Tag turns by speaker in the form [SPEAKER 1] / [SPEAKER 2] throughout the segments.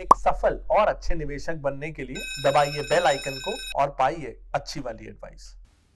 [SPEAKER 1] एक सफल और अच्छे निवेशक बनने के लिए दबाइए बेल आइकन को और पाइए अच्छी वाली एडवाइस।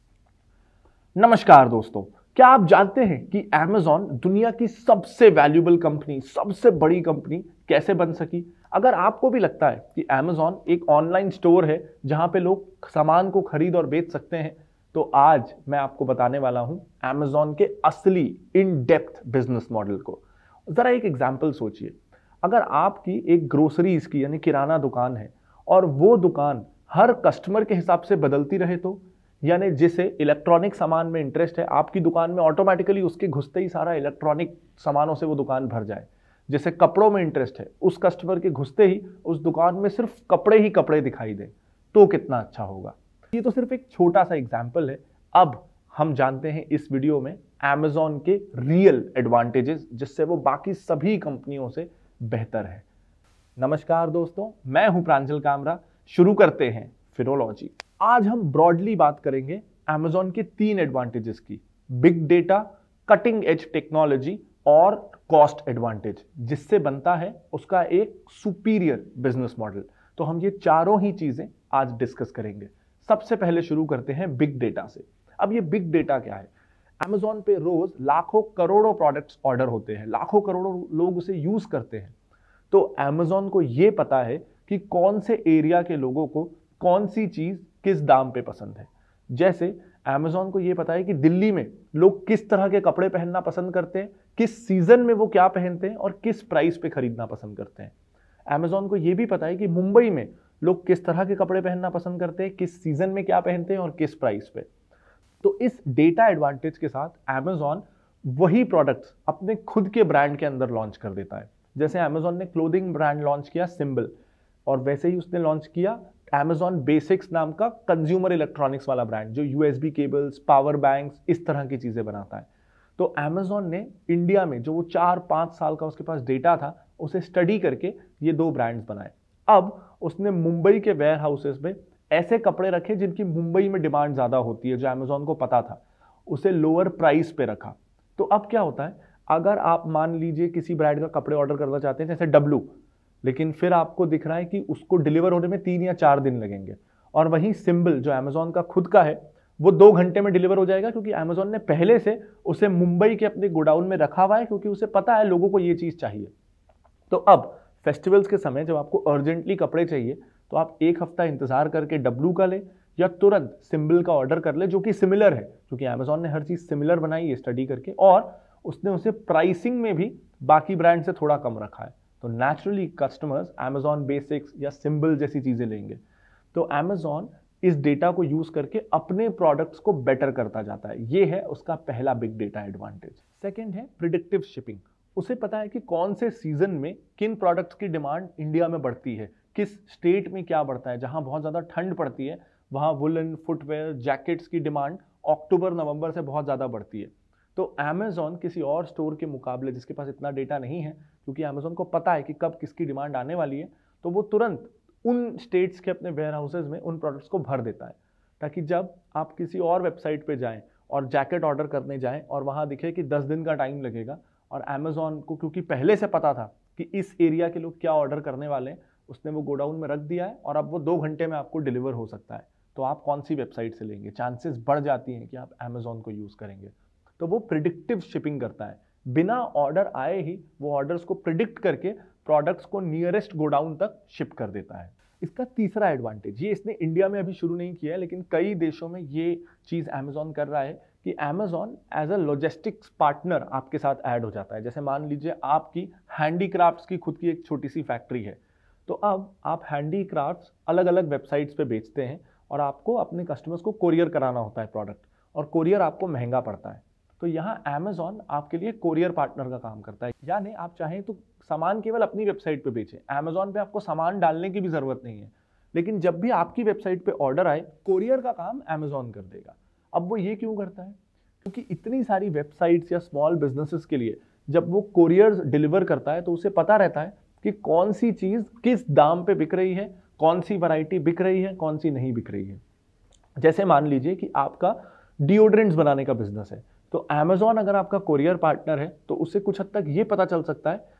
[SPEAKER 2] नमस्कार दोस्तों, क्या आप जानते हैं कि Amazon दुनिया की सबसे वैल्यूएबल कंपनी, सबसे बड़ी कंपनी कैसे बन सकी? अगर आपको भी लगता है कि Amazon एक ऑनलाइन स्टोर है जहां पे लोग सामान को खरीद और बेच सकते हैं, तो आज मैं आपको बताने वाला हूं Amazon के असली इन डेप्थ बिजनेस मॉडल को। जरा एक एग्जांपल सोचिए, अगर आपकी एक ग्रोसरीज की यानी किराना दुकान है और वो दुकान हर कस्टमर के हिसाब से बदलती रहे तो, यानी जिसे इलेक्ट्रॉनिक सामान में इंटरेस्ट है, आपकी दुकान में ऑटोमेटिकली उसके घुसते ही सारा इलेक्ट्रॉनिक सामानों से वो दुकान भर जाए। जैसे कपड़ों में इंटरेस्ट है, उस कस्टमर के घुसते ही उस दुकान में सिर्फ कपड़े ही कपड़े दिखाई दे, तो कितना अच्छा होगा। ये तो सिर्फ एक छोटा सा एग्जाम्पल है। अब हम जानते हैं इस वीडियो में Amazon के रियल एडवांटेजेस, जिससे वो बाकी सभी कंपनियों से बेहतर है। नमस्कार दोस्तों, मैं हूं प्रांजल कामरा। शुरू करते हैं फिरोलॉजी। आज हम ब्रॉडली बात करेंगे Amazon के 3 एडवांटेजेस की: big data, cutting edge technology और कॉस्ट एडवांटेज, जिससे बनता है उसका एक सुपीरियर बिजनेस मॉडल। तो हम ये चारों ही चीजें आज डिस्कस करेंगे। सबसे पहले शुरू करते हैं बिग डेटा से। अब ये बिग डेटा क्या है? Amazon पे रोज लाखों करोड़ों प्रोडक्ट्स ऑर्डर होते हैं, लाखों करोड़ों लोग उसे यूज करते हैं। तो Amazon को यह पता है कि कौन से एरिया के लोगों को कौन सी चीज किस दाम पे पसंद है। जैसे Amazon को यह पता है कि दिल्ली में लोग किस तरह के कपड़े पहनना पसंद करते हैं, किस सीजन में वो क्या पहनते हैं और किस प्राइस पे खरीदना पसंद करते हैं। Amazon को यह भी पता है कि मुंबई में लोग किस तरह के कपड़े पहनना पसंद करते हैं, किस सीजन में क्या पहनते हैं और किस प्राइस पे। तो इस डेटा एडवांटेज के साथ Amazon वही प्रोडक्ट्स अपने खुद के ब्रांड के अंदर लॉन्च कर देता है। जैसे Amazon ने क्लोथिंग ब्रांड लॉन्च किया सिंबल, और वैसे ही उसने लॉन्च किया Amazon बेसिक्स नाम का कंज्यूमर इलेक्ट्रॉनिक्स वाला ब्रांड, जो USB केबल्स, पावर बैंक्स, इस तरह की चीजें बनाता है। तो Amazon ने इंडिया में जो वो 4-5 साल का उसके पास डेटा था, उसे स्टडी करके ये 2 ब्रांड्स बनाए। अब उसने मुंबई के वेयर हाउसेस में ऐसे कपड़े रखे जिनकी मुंबई में डिमांड ज्यादा होती है, जो Amazon को पता था, उसे लोअर प्राइस पे रखा। तो अब क्या होता है, अगर आप मान लीजिए किसी ब्रांड का कपड़े ऑर्डर करना चाहते हैं, जैसे डब्लू, लेकिन फिर आपको दिख रहा है कि उसको डिलीवर होने में 3 या 4 दिन लगेंगे, और वहीं सिंबल जो Amazon का खुद का है, वो 2 घंटे में डिलीवर हो जाएगा, क्योंकि Amazon ने पहले से उसे मुंबई के अपने गोडाउन में रखा हुआ है, क्योंकि उसे पता है लोगों को ये चीज चाहिए। तो अब फेस्टिवल्स के समय जब आपको अर्जेंटली कपड़े चाहिए, तो आप 1 हफ्ता इंतजार करके डब्लू का ले या तुरंत सिंबल का ऑर्डर कर ले, जो कि सिमिलर है, क्योंकि Amazon ने हर चीज सिमिलर बनाई है स्टडी करके, और उसने उसे प्राइसिंग में भी बाकी ब्रांड से थोड़ा कम रखा है। तो नेचुरली कस्टमर्स Amazon बेसिक्स या सिंबल जैसी चीजें लेंगे। तो Amazon इस डेटा को यूज करके अपने प्रोडक्ट्स को बेटर करता जाता है। ये है उसका पहला बिग डेटा एडवांटेज। सेकेंड है प्रिडिक्टिव शिपिंग। उसे पता है कि कौन से सीजन में किन प्रोडक्ट्स की डिमांड इंडिया में बढ़ती है, किस स्टेट में क्या बढ़ता है। जहां बहुत ज्यादा ठंड पड़ती है, वहां वुलन, फुटवेयर, जैकेट्स की डिमांड अक्टूबर नवंबर से बहुत ज्यादा बढ़ती है। तो Amazon किसी और स्टोर के मुकाबले, जिसके पास इतना डेटा नहीं है, क्योंकि Amazon को पता है कि कब किसकी डिमांड आने वाली है, तो वो तुरंत उन स्टेट्स के अपने वेयर हाउसेज में उन प्रोडक्ट्स को भर देता है, ताकि जब आप किसी और वेबसाइट पे जाएं और जैकेट ऑर्डर करने जाएं और वहां दिखे कि 10 दिन का टाइम लगेगा, और Amazon को क्योंकि पहले से पता था कि इस एरिया के लोग क्या ऑर्डर करने वाले हैं, उसने वो गोडाउन में रख दिया है, और अब वो 2 घंटे में आपको डिलीवर हो सकता है। तो आप कौन सी वेबसाइट से लेंगे? चांसेस बढ़ जाती हैं कि आप Amazon को यूज करेंगे। तो वो प्रिडिक्टिव शिपिंग करता है, बिना ऑर्डर आए ही वो ऑर्डर्स को प्रिडिक्ट करके प्रोडक्ट्स को नियरेस्ट गोडाउन तक शिप कर देता है। इसका तीसरा एडवांटेज, ये इसने इंडिया में अभी शुरू नहीं किया है, लेकिन कई देशों में ये चीज Amazon कर रहा है, कि Amazon as a logistics partner आपके साथ ऐड हो जाता है। जैसे मान लीजिए आपकी हैंडीक्राफ्ट्स की खुद की एक छोटी सी फैक्ट्री है, तो अब आप हैंडीक्राफ्ट्स अलग अलग वेबसाइट्स पे बेचते हैं, और आपको अपने कस्टमर्स को कोरियर कराना होता है प्रोडक्ट, और कोरियर आपको महंगा पड़ता है। तो यहाँ Amazon आपके लिए कोरियर पार्टनर का काम करता है। यानी आप चाहें तो सामान केवल अपनी वेबसाइट पे बेचें, Amazon पे आपको सामान डालने की भी जरूरत नहीं है, लेकिन जब भी आपकी वेबसाइट पे ऑर्डर आए, कोरियर का काम Amazon कर देगा। अब वो ये क्यों करता है? क्योंकि इतनी सारी वेबसाइट्स या स्मॉल बिजनेसेस के लिए जब वो कोरियर डिलीवर करता है, तो उसे पता रहता है कि कौन सी चीज किस दाम पे बिक रही है, कौन सी वैरायटी बिक रही है, कौन सी नहीं बिक रही है। जैसे मान लीजिए कि आपका डिओड्रेंट्स बनाने का बिजनेस है, तो Amazon अगर आपका कोरियर पार्टनर है, तो उससे कुछ हद तक ये पता चल सकता है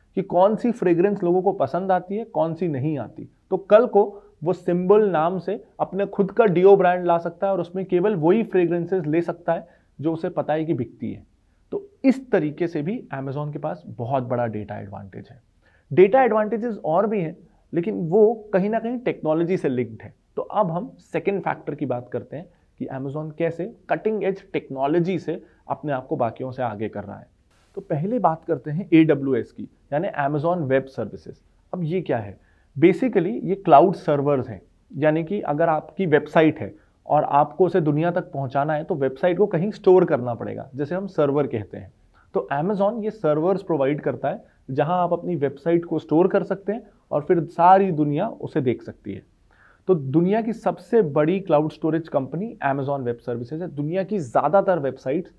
[SPEAKER 2] कि कौन सी फ्रेग्रेंस लोगों को पसंद आती है, कौन सी नहीं आती। तो कल को वो सिंबल नाम से अपने खुद का डिओ ब्रांड ला सकता है और उसमें केवल वही फ्रेग्रेंसेस ले सकता है जो उसे पता है कि बिकती है। तो इस तरीके से भी अमेजॉन के पास बहुत बड़ा डेटा एडवांटेज है। डेटा एडवांटेजेस और भी हैं, लेकिन वो कहीं ना कहीं टेक्नोलॉजी से लिंक्ड है। तो अब हम सेकेंड फैक्टर की बात करते हैं कि अमेजॉन कैसे कटिंग एज टेक्नोलॉजी से अपने आप को बाकियों से आगे कर रहा है। तो पहले बात करते हैं AWS की, यानी अमेजॉन वेब सर्विसेज। अब ये क्या है? बेसिकली ये क्लाउड सर्वर्स हैं, यानी कि अगर आपकी वेबसाइट है और आपको उसे दुनिया तक पहुंचाना है तो वेबसाइट को कहीं स्टोर करना पड़ेगा, जैसे हम सर्वर कहते हैं। तो अमेजॉन ये सर्वर्स प्रोवाइड करता है जहां आप अपनी वेबसाइट को स्टोर कर सकते हैं और फिर सारी दुनिया उसे देख सकती है। तो दुनिया की सबसे बड़ी cloud storage company Amazon Web Services है। दुनिया की ज्यादातर वेबसाइट्स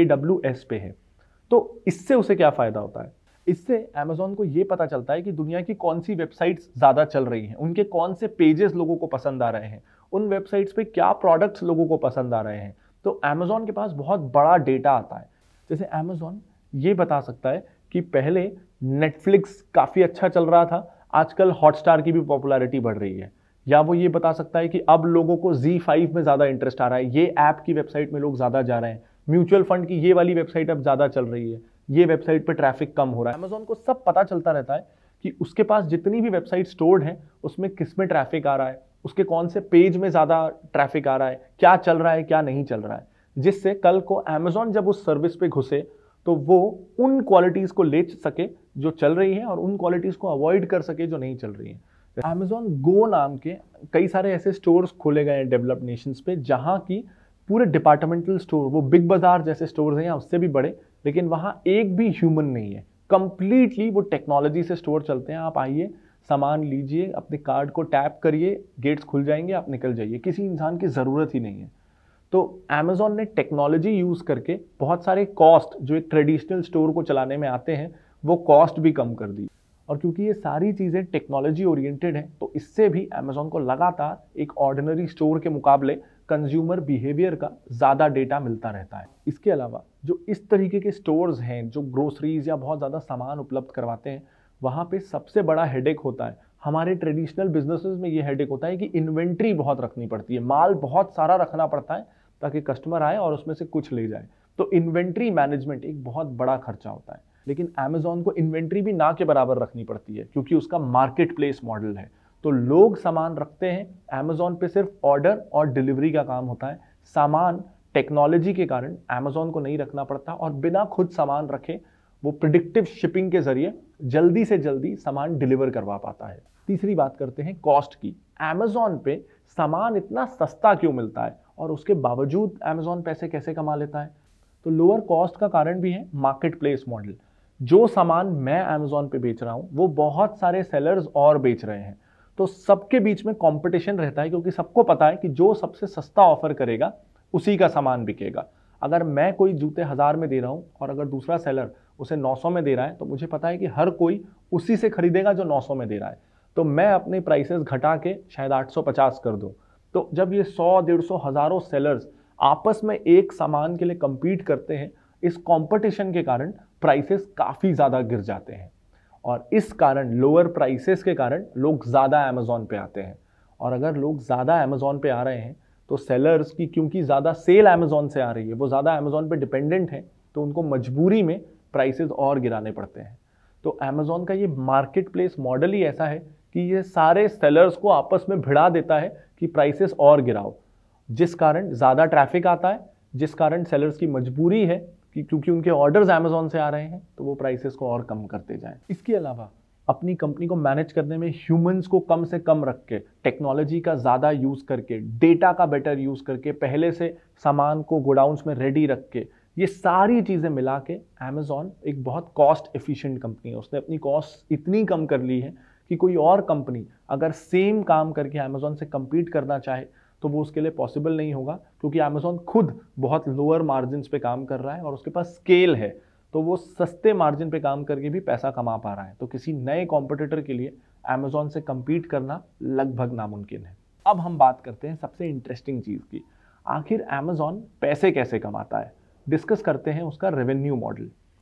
[SPEAKER 2] AWS पे है। तो इससे उसे क्या फायदा होता है? इससे अमेजॉन को यह पता चलता है कि दुनिया की कौन सी वेबसाइट्स ज्यादा चल रही हैं, उनके कौन से पेजेस लोगों को पसंद आ रहे हैं, उन वेबसाइट्स पे क्या प्रोडक्ट्स लोगों को पसंद आ रहे हैं। तो अमेजॉन के पास बहुत बड़ा डेटा आता है। जैसे अमेजॉन ये बता सकता है कि पहले नेटफ्लिक्स काफी अच्छा चल रहा था, आजकल हॉटस्टार की भी पॉपुलैरिटी बढ़ रही है। या वो ये बता सकता है कि अब लोगों को Z5 में ज्यादा इंटरेस्ट आ रहा है, ये ऐप की वेबसाइट में लोग ज्यादा जा रहे हैं, म्यूचुअल फंड की ये वाली वेबसाइट अब ज्यादा चल रही है, ये वेबसाइट पे ट्रैफिक कम हो रहा है। अमेजॉन को सब पता चलता रहता है कि उसके पास जितनी भी वेबसाइट स्टोर्ड है उसमें किस में ट्रैफिक आ रहा है, उसके कौन से पेज में ज्यादा ट्रैफिक आ रहा है, क्या चल रहा है क्या नहीं चल रहा है, जिससे कल को अमेजॉन जब उस सर्विस पे घुसे तो वो उन क्वालिटीज को ले सके जो चल रही है और उन क्वालिटीज को अवॉइड कर सके जो नहीं चल रही है। अमेजॉन गो नाम के कई सारे ऐसे स्टोर्स खोले गए हैं डेवलप्ड नेशंस पे, जहां की पूरे डिपार्टमेंटल स्टोर, वो बिग बाजार जैसे स्टोर्स हैं या उससे भी बड़े, लेकिन वहां एक भी ह्यूमन नहीं है, कंप्लीटली वो टेक्नोलॉजी से स्टोर चलते हैं। आप आइए, सामान लीजिए, अपने कार्ड को टैप करिए, गेट्स खुल जाएंगे, आप निकल जाइए, किसी इंसान की जरूरत ही नहीं है। तो अमेजॉन ने टेक्नोलॉजी यूज करके बहुत सारे कॉस्ट जो एक ट्रेडिशनल स्टोर को चलाने में आते हैं वो कॉस्ट भी कम कर दी। और क्योंकि ये सारी चीजें टेक्नोलॉजी ओरिएंटेड हैं तो इससे भी अमेजॉन को लगातार एक ऑर्डिनरी स्टोर के मुकाबले कंज्यूमर बिहेवियर का ज्यादा डेटा मिलता रहता है। इसके अलावा जो इस तरीके के स्टोर्स हैं जो ग्रोसरीज या बहुत ज्यादा सामान उपलब्ध करवाते हैं, वहां पे सबसे बड़ा हेडेक होता है, हमारे ट्रेडिशनल बिजनेसेस में ये हेडेक होता है कि इन्वेंट्री बहुत रखनी पड़ती है, माल बहुत सारा रखना पड़ता है ताकि कस्टमर आए और उसमें से कुछ ले जाए। तो इन्वेंट्री मैनेजमेंट एक बहुत बड़ा खर्चा होता है। लेकिन अमेजॉन को इन्वेंट्री भी ना के बराबर रखनी पड़ती है क्योंकि उसका मार्केट प्लेस मॉडल है। तो लोग सामान रखते हैं, अमेजॉन पे सिर्फ ऑर्डर और डिलीवरी का काम होता है। सामान टेक्नोलॉजी के कारण अमेजॉन को नहीं रखना पड़ता और बिना खुद सामान रखे वो प्रिडिक्टिव शिपिंग के जरिए जल्दी से जल्दी सामान डिलीवर करवा पाता है। तीसरी बात करते हैं कॉस्ट की। अमेजॉन पे सामान इतना सस्ता क्यों मिलता है और उसके बावजूद अमेजॉन पैसे कैसे कमा लेता है? तो लोअर कॉस्ट का कारण भी है मार्केट प्लेस मॉडल। जो सामान मैं अमेजॉन पे बेच रहा हूं वो बहुत सारे सेलर्स और बेच रहे हैं, तो सबके बीच में कंपटीशन रहता है क्योंकि सबको पता है कि जो सबसे सस्ता ऑफर करेगा उसी का सामान बिकेगा। अगर मैं कोई जूते 1000 में दे रहा हूं और अगर दूसरा सेलर उसे 900 में दे रहा है तो मुझे पता है कि हर कोई उसी से खरीदेगा जो 900 में दे रहा है, तो मैं अपने प्राइसेस घटा के शायद 850 कर दूं। तो जब ये 100, 150, हजारों सेलर्स आपस में एक सामान के लिए कंपीट करते हैं, इस कंपटीशन के कारण प्राइसेस काफी ज्यादा गिर जाते हैं और इस कारण लोअर प्राइसेस के कारण लोग ज्यादा अमेजॉन पे आते हैं। और अगर लोग ज्यादा अमेजॉन पे आ रहे हैं तो सेलर्स की, क्योंकि ज्यादा सेल अमेजॉन से आ रही है, वो ज्यादा अमेजॉन पे डिपेंडेंट है, तो उनको मजबूरी में प्राइसेस और गिराने पड़ते हैं। तो अमेजॉन का ये मार्केट प्लेस मॉडल ही ऐसा है कि ये सारे सेलर्स को आपस में भिड़ा देता है कि प्राइसेस और गिराओ, जिस कारण ज्यादा ट्रैफिक आता है, जिस कारण सेलर्स की मजबूरी है कि क्योंकि उनके ऑर्डर्स अमेजॉन से आ रहे हैं तो वो प्राइसेस को और कम करते जाएं। इसके अलावा अपनी कंपनी को मैनेज करने में ह्यूमंस को कम से कम रख के, टेक्नोलॉजी का ज्यादा यूज करके, डेटा का बेटर यूज करके, पहले से सामान को गोडाउन्स में रेडी रख के, ये सारी चीजें मिला के अमेजॉन एक बहुत कॉस्ट एफिशिएंट कंपनी है। उसने अपनी कॉस्ट इतनी कम कर ली है कि कोई और कंपनी अगर सेम काम करके अमेजॉन से compete करना चाहे तो वो उसके लिए पॉसिबल नहीं होगा, क्योंकि अमेजॉन खुद बहुत लोअर मार्जिन पे काम कर रहा है और उसके पास स्केल है, तो वो सस्ते मार्जिन पे काम करके भी पैसा कमा पा रहा है। तो किसी नए कॉम्पिटिटर के लिए अमेजॉन से compete करना लगभग नामुमकिन है। अब हम बात करते हैं सबसे इंटरेस्टिंग चीज की, आखिर अमेजॉन पैसे कैसे कमाता है। डिस्कस करते हैं उसका रेवेन्यू मॉडल।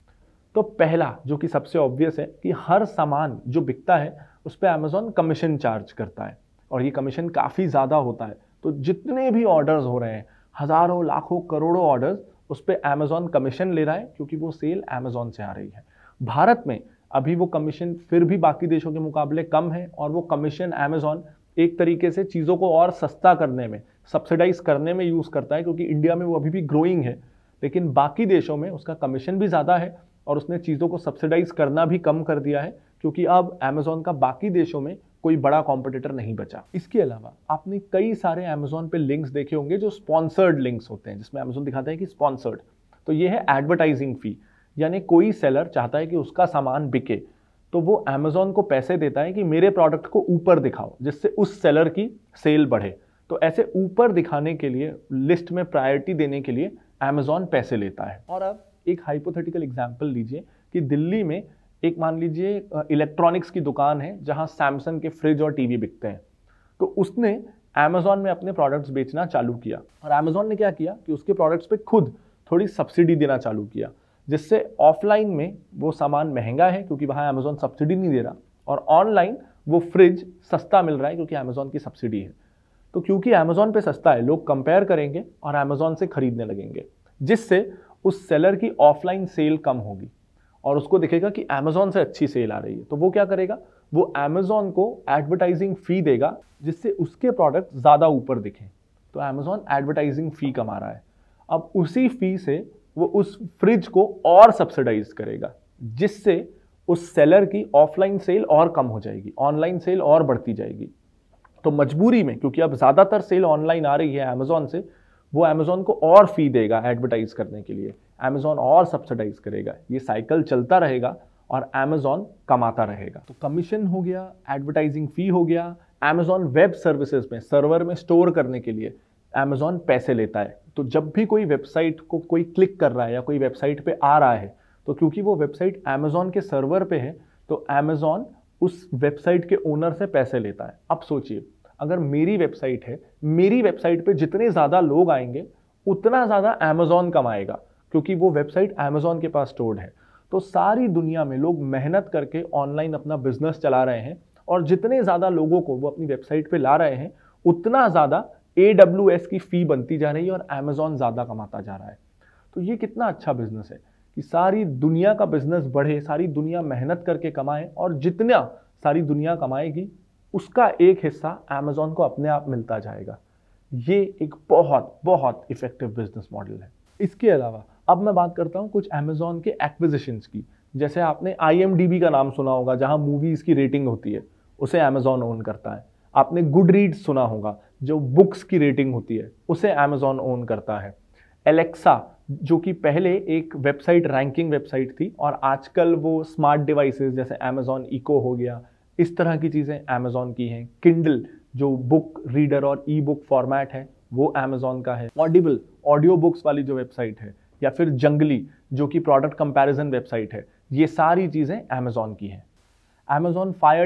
[SPEAKER 2] तो पहला जो कि सबसे ऑब्वियस है कि हर सामान जो बिकता है उस पर अमेजोन कमीशन चार्ज करता है, और ये कमीशन काफ़ी ज़्यादा होता है। तो जितने भी ऑर्डर्स हो रहे हैं, हज़ारों लाखों करोड़ों ऑर्डर्स, उस पर अमेजोन कमीशन ले रहा है, क्योंकि वो सेल अमेजोन से आ रही है। भारत में अभी वो कमीशन फिर भी बाकी देशों के मुकाबले कम है, और वो कमीशन अमेजोन एक तरीके से चीज़ों को और सस्ता करने में, सब्सिडाइज करने में यूज़ करता है, क्योंकि इंडिया में वो अभी भी ग्रोइंग है, लेकिन बाकी देशों में उसका कमीशन भी ज़्यादा है और उसने चीज़ों को सब्सिडाइज करना भी कम कर दिया है, क्योंकि अब अमेजोन का बाकी देशों में कोई बड़ा कॉम्पिटिटर नहीं बचा। इसके अलावा आपने कई सारे अमेजोन पे लिंक्स देखे होंगे जो स्पॉन्सर्ड लिंक्स होते हैं, जिसमें अमेजोन दिखाता है कि स्पॉन्सर्ड। तो ये है एडवर्टाइजिंग फी, यानी कोई सेलर चाहता है कि उसका सामान बिके, तो वो अमेजोन को पैसे देता है कि मेरे प्रोडक्ट को ऊपर दिखाओ, जिससे उस सेलर की सेल बढ़े। तो ऐसे ऊपर दिखाने के लिए, लिस्ट में प्रायोरिटी देने के लिए अमेजोन पैसे लेता है। और अब एक हाइपोथेटिकल एग्जांपल लीजिए कि दिल्ली में एक, मान लीजिए, इलेक्ट्रॉनिक्स की दुकान है जहां सैमसंग के फ्रिज और टीवी बिकते हैं। तो उसने अमेजोन में अपने प्रोडक्ट्स बेचना चालू किया, और अमेजोन ने क्या किया कि उसके प्रोडक्ट्स पे खुद थोड़ी सब्सिडी देना चालू किया, जिससे ऑफलाइन में वो सामान महंगा है क्योंकि वहां अमेजोन सब्सिडी नहीं दे रहा, और ऑनलाइन वो फ्रिज सस्ता मिल रहा है क्योंकि अमेजोन की सब्सिडी है। तो क्योंकि अमेजोन पे सस्ता है, लोग कंपेयर करेंगे और अमेजोन से खरीदने लगेंगे, जिससे उस सेलर की ऑफलाइन सेल कम होगी और उसको दिखेगा कि अमेजोन से अच्छी सेल आ रही है। तो वो क्या करेगा, वो अमेजोन को एडवर्टाइजिंग फी देगा, जिससे उसके प्रोडक्ट ज़्यादा ऊपर दिखें। तो अमेजोन एडवर्टाइजिंग फी कमा रहा है। अब उसी फी से वो उस फ्रिज को और सब्सिडाइज करेगा, जिससे उस सेलर की ऑफलाइन सेल और कम हो जाएगी, ऑनलाइन सेल और बढ़ती जाएगी। तो मजबूरी में, क्योंकि अब ज़्यादातर सेल ऑनलाइन आ रही है अमेजोन से, वो अमेजोन को और फी देगा एडवर्टाइज करने के लिए, अमेजोन और सब्सिडाइज करेगा। ये साइकिल चलता रहेगा और अमेजोन कमाता रहेगा। तो कमीशन हो गया, एडवर्टाइजिंग फी हो गया। अमेजोन वेब सर्विसेज में, सर्वर में स्टोर करने के लिए अमेजोन पैसे लेता है। तो जब भी कोई वेबसाइट को कोई क्लिक कर रहा है या कोई वेबसाइट पे आ रहा है, तो क्योंकि वो वेबसाइट अमेजोन के सर्वर पे है, तो अमेजोन उस वेबसाइट के ओनर से पैसे लेता है। अब सोचिए, अगर मेरी वेबसाइट है, मेरी वेबसाइट पे जितने ज़्यादा लोग आएंगे उतना ज़्यादा अमेजोन कमाएगा, क्योंकि वो वेबसाइट अमेजोन के पास स्टोर्ड है। तो सारी दुनिया में लोग मेहनत करके ऑनलाइन अपना बिजनेस चला रहे हैं, और जितने ज़्यादा लोगों को वो अपनी वेबसाइट पे ला रहे हैं, उतना ज़्यादा AWS की फ़ी बनती जा रही है और अमेजोन ज़्यादा कमाता जा रहा है। तो ये कितना अच्छा बिजनेस है कि सारी दुनिया का बिजनेस बढ़े, सारी दुनिया मेहनत करके कमाए, और जितना सारी दुनिया कमाएगी उसका एक हिस्सा अमेजोन को अपने आप मिलता जाएगा। ये एक बहुत बहुत इफेक्टिव बिजनेस मॉडल है। इसके अलावा अब मैं बात करता हूँ कुछ अमेजोन के एक्विजिशंस की। जैसे आपने IMDb का नाम सुना होगा, जहाँ मूवीज़ की रेटिंग होती है, उसे अमेजोन ओन करता है। आपने गुडरीड्स सुना होगा, जो बुक्स की रेटिंग होती है, उसे अमेजोन ओन करता है। एलेक्सा, जो कि पहले एक वेबसाइट, रैंकिंग वेबसाइट थी, और आजकल वो स्मार्ट डिवाइसेस जैसे अमेजोन इको हो गया, इस तरह की चीज़ें अमेजोन की हैं। किंडल, जो बुक रीडर और ई बुक फॉर्मेट है, वो अमेजोन का है। ऑडिबल, ऑडियो बुक्स वाली जो वेबसाइट है, या फिर जंगली, जो कि प्रोडक्ट कंपैरिजन वेबसाइट है, ये सारी चीज़ें अमेजोन की हैं। अमेजोन फायर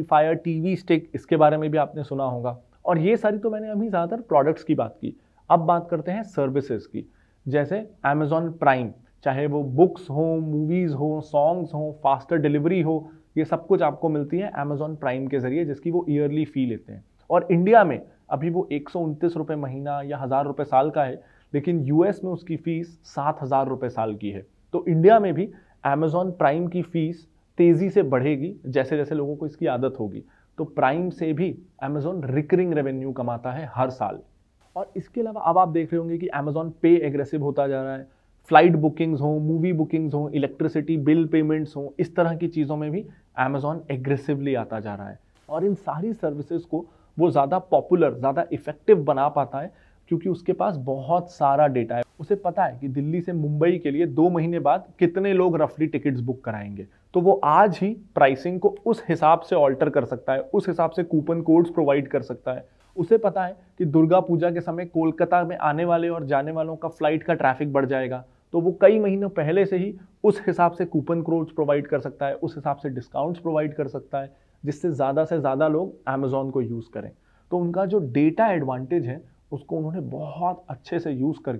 [SPEAKER 2] टीवी स्टिक, इसके बारे में भी आपने सुना होगा। और ये सारी तो मैंने अभी ज़्यादातर प्रोडक्ट्स की बात की। अब बात करते हैं सर्विसेज की। जैसे अमेजोन प्राइम, चाहे वो बुक्स हो, मूवीज़ हो, सॉन्ग्स हो, फास्टर डिलीवरी हो, ये सब कुछ आपको मिलती है अमेजोन प्राइम के जरिए, जिसकी वो ईयरली फी लेते हैं। और इंडिया में अभी वो 129 रुपये महीना या 1000 रुपये साल का है, लेकिन US में उसकी फीस 7000 रुपये साल की है। तो इंडिया में भी अमेजोन प्राइम की फीस तेज़ी से बढ़ेगी जैसे जैसे लोगों को इसकी आदत होगी। तो प्राइम से भी अमेजोन रिकरिंग रेवेन्यू कमाता है हर साल। और इसके अलावा अब आप देख रहे होंगे कि अमेजोन पे एग्रेसिव होता जा रहा है। फ्लाइट बुकिंग्स हो, मूवी बुकिंग्स हो, इलेक्ट्रिसिटी बिल पेमेंट्स हो, इस तरह की चीज़ों में भी अमेजोन एग्रेसिवली आता जा रहा है। और इन सारी सर्विसेज को वो ज़्यादा पॉपुलर, ज़्यादा इफेक्टिव बना पाता है क्योंकि उसके पास बहुत सारा डेटा है। उसे पता है कि दिल्ली से मुंबई के लिए 2 महीने बाद कितने लोग रफली टिकट्स बुक कराएंगे। तो वो आज ही प्राइसिंग को उस हिसाब से ऑल्टर कर सकता है, उस हिसाब से कूपन कोड्स प्रोवाइड कर सकता है। उसे पता है कि दुर्गा पूजा के समय कोलकाता में आने वाले और जाने वालों का फ्लाइट का ट्रैफिक बढ़ जाएगा, तो वो कई महीनों पहले से ही उस हिसाब से कूपन कोड्स प्रोवाइड कर सकता है, उस हिसाब से डिस्काउंट्स प्रोवाइड कर सकता है, जिससे ज़्यादा से ज़्यादा लोग अमेजोन को यूज़ करें। तो उनका जो डेटा एडवांटेज है उसको उन्होंने बहुत अच्छे से यूज़ करके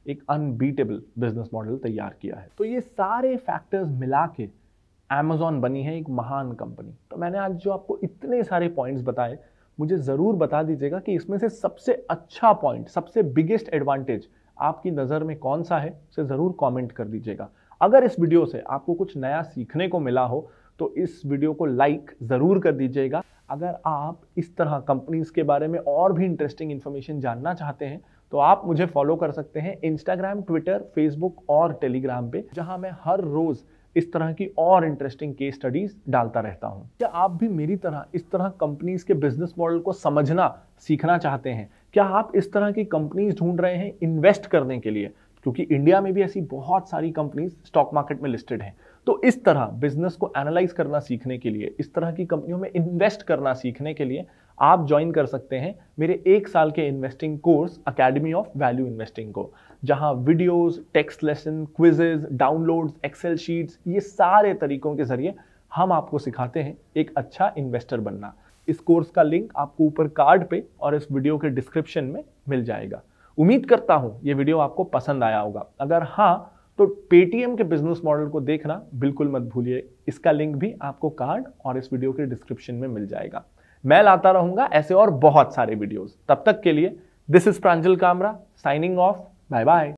[SPEAKER 2] एक अनबीटेबल बिजनेस मॉडल तैयार किया है। तो ये सारे फैक्टर्स मिला के Amazon बनी है एक महान कंपनी। तो मैंने आज जो आपको इतने सारे पॉइंट्स बताए, मुझे ज़रूर बता दीजिएगा कि इसमें से सबसे अच्छा पॉइंट, सबसे बिगेस्ट एडवांटेज आपकी नज़र में कौन सा है, उसे ज़रूर कमेंट कर दीजिएगा। अगर इस वीडियो से आपको कुछ नया सीखने को मिला हो तो इस वीडियो को लाइक ज़रूर कर दीजिएगा। अगर आप इस तरह कंपनीज के बारे में और भी इंटरेस्टिंग इन्फॉर्मेशन जानना चाहते हैं तो आप मुझे फॉलो कर सकते हैं इंस्टाग्राम, ट्विटर, फेसबुक और टेलीग्राम पे, जहां मैं हर रोज़ इस तरह की और इंटरेस्टिंग केस स्टडीज डालता रहता हूं। क्या आप भी मेरी तरह इस तरह कंपनीज के बिजनेस मॉडल को समझना सीखना चाहते हैं? क्या आप इस तरह की कंपनीज ढूंढ रहे हैं इन्वेस्ट करने के लिए? क्योंकि इंडिया में भी ऐसी बहुत सारी कंपनीज स्टॉक मार्केट में लिस्टेड हैं। तो इस तरह बिजनेस को एनालाइज करना सीखने के लिए, इस तरह की कंपनियों में इन्वेस्ट करना सीखने के लिए आप ज्वाइन कर सकते हैं मेरे 1 साल के investing course Academy of Value Investing को, जहां videos, text lesson, quizzes, downloads, Excel sheets, ये सारे तरीकों के जरिए हम आपको सिखाते हैं एक अच्छा इन्वेस्टर बनना। इस कोर्स का लिंक आपको ऊपर कार्ड पे और इस वीडियो के डिस्क्रिप्शन में मिल जाएगा। उम्मीद करता हूं ये वीडियो आपको पसंद आया होगा। अगर हाँ, तो पेटीएम के बिजनेस मॉडल को देखना बिल्कुल मत भूलिए। इसका लिंक भी आपको कार्ड और इस वीडियो के डिस्क्रिप्शन में मिल जाएगा। मैं लाता रहूंगा ऐसे और बहुत सारे वीडियोस। तब तक के लिए this is Pranjal Kamra signing off. Bye bye.